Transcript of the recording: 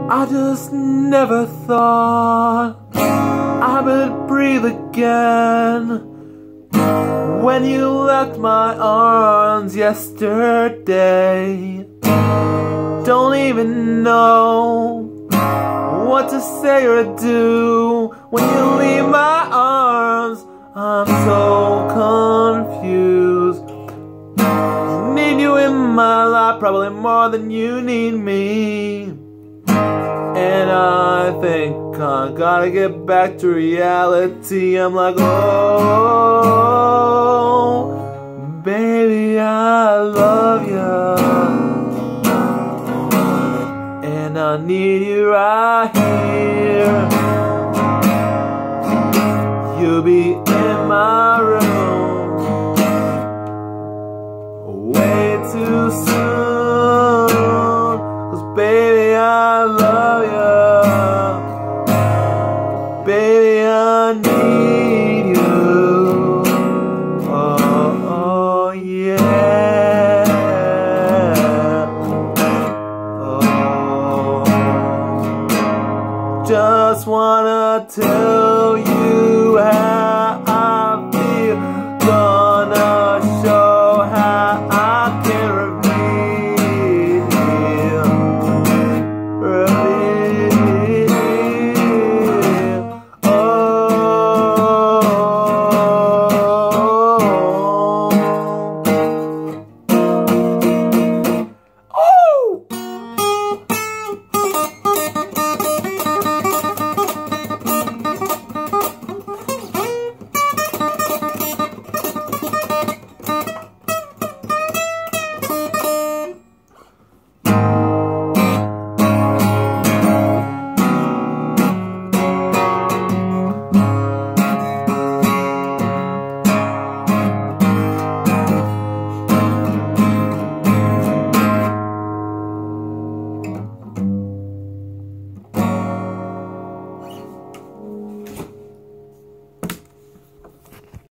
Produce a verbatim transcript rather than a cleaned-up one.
I just never thought I would breathe again when you left my arms yesterday. Don't even know what to say or do when you leave my arms. I'm so confused. Need you in my life probably more than you need me. And I think I gotta get back to reality. I'm like, oh, baby, I love you, and I need you right here. You'll be in my room way too soon, 'cause baby, I love you. Baby, I need you. Oh, oh yeah. Oh, just wanna tell